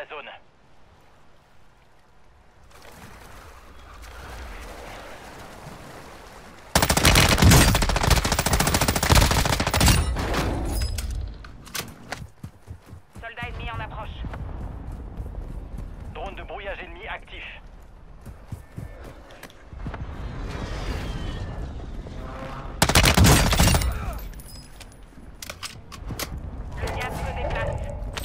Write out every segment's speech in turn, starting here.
la zone. Soldat ennemi en approche. Drone de brouillage ennemi actif. Le gaz se déplace.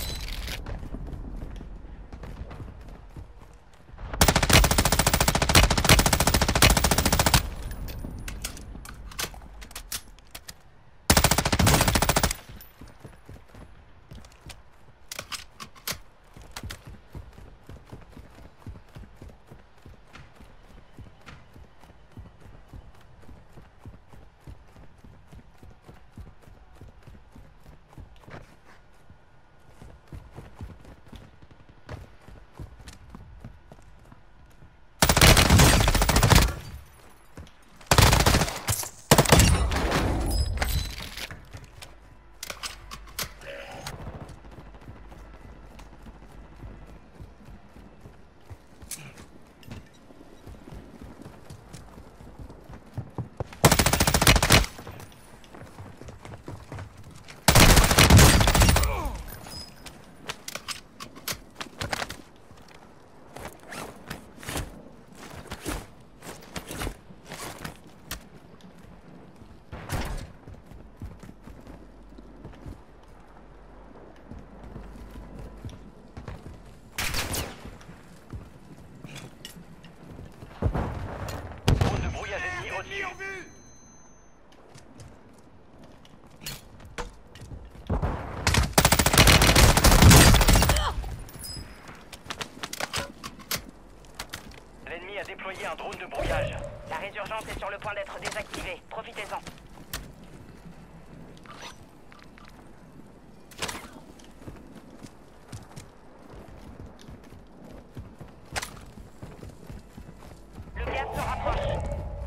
Drone de brouillage ennemi au-dessus. L'ennemi a déployé un drone de brouillage. La résurgence est sur le point d'être désactivée. Profitez-en. Le gaz se rapproche.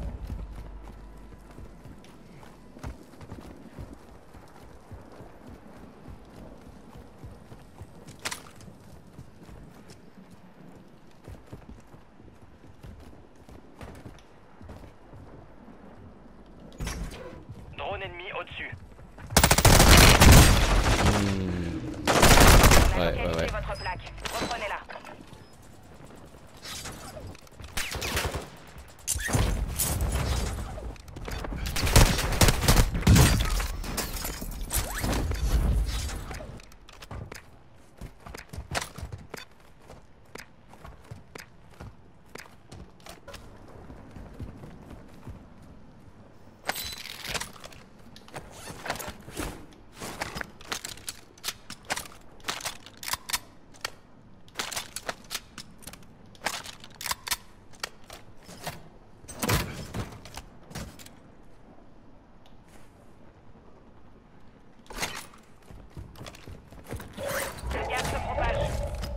Drone ennemi au-dessus. On a Ouais, localisé ouais. votre plaque. Reprenez-la. Le gaz se propage.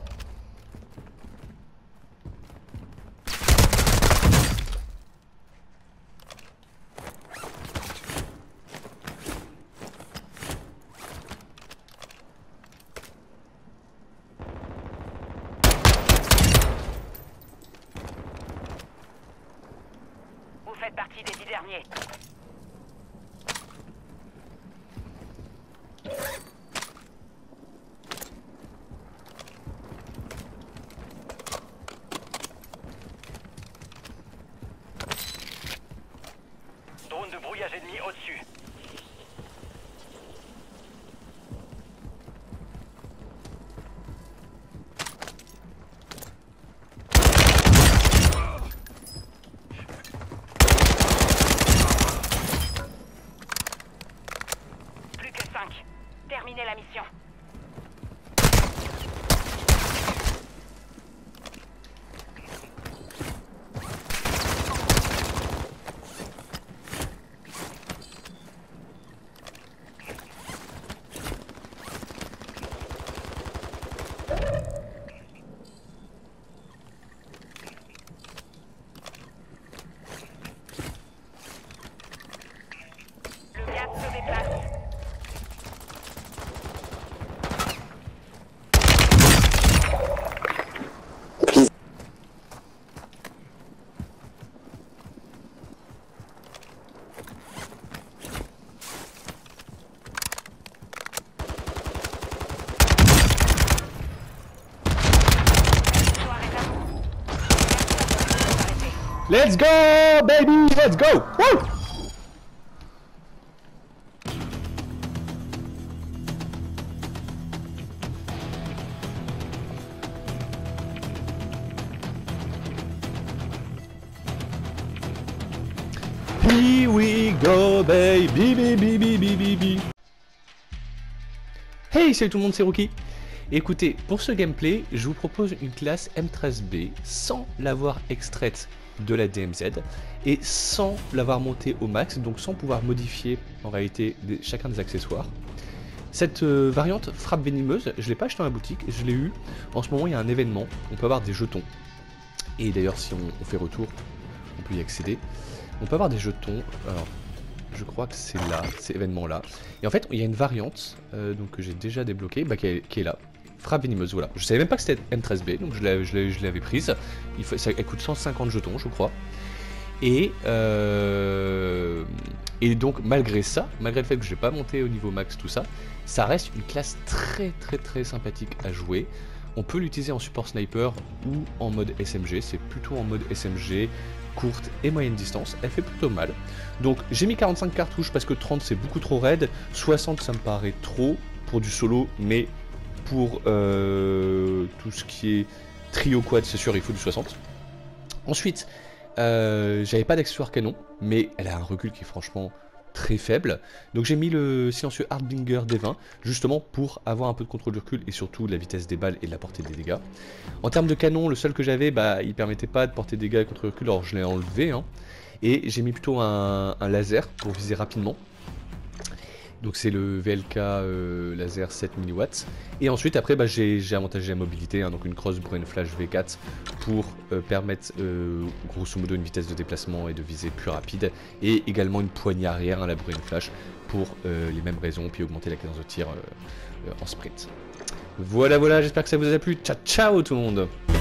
Vous faites partie des 10 derniers. Drone de brouillage ennemi au-dessus. Let's go, baby, let's go. Woo! Here we go, baby, baby, baby, baby. Hey, salut tout le monde, c'est Rookie. Écoutez, pour ce gameplay, je vous propose une classe M13B sans l'avoir extraite de la DMZ et sans l'avoir montée au max, donc sans pouvoir modifier en réalité chacun des accessoires. Cette variante frappe venimeuse, je ne l'ai pas acheté dans la boutique, je l'ai eu. En ce moment, il y a un événement, on peut avoir des jetons. Et d'ailleurs, si on fait retour, on peut y accéder. On peut avoir des jetons, alors je crois que c'est là, c'est événement là. Et en fait, il y a une variante donc que j'ai déjà débloquée, qui est là. Frappe venimeuse, voilà. Je savais même pas que c'était M13B, donc je l'avais prise. Elle coûte 150 jetons, je crois. Et donc, malgré ça, malgré le fait que je n'ai pas monté au niveau max, tout ça, ça reste une classe très sympathique à jouer. On peut l'utiliser en support sniper ou en mode SMG. C'est plutôt en mode SMG, courte et moyenne distance. Elle fait plutôt mal. Donc, j'ai mis 45 cartouches parce que 30 c'est beaucoup trop raide. 60 ça me paraît trop pour du solo, mais pour tout ce qui est trio quad, c'est sûr, il faut du 60. Ensuite, j'avais pas d'accessoire canon, mais elle a un recul qui est franchement très faible. Donc j'ai mis le silencieux Hardbinger D20, justement pour avoir un peu de contrôle du recul et surtout la vitesse des balles et la portée des dégâts. En termes de canon, le seul que j'avais, il permettait pas de porter des dégâts et contrôle du recul, alors je l'ai enlevé. Et j'ai mis plutôt un laser pour viser rapidement. Donc c'est le VLK laser 7000 watts. Et ensuite après j'ai avantagé la mobilité, donc une cross Brain Flash V4 pour permettre grosso modo une vitesse de déplacement et de visée plus rapide. Et également une poignée arrière, la Brain Flash pour les mêmes raisons, puis augmenter la cadence de tir en sprint. Voilà, j'espère que ça vous a plu. Ciao ciao tout le monde.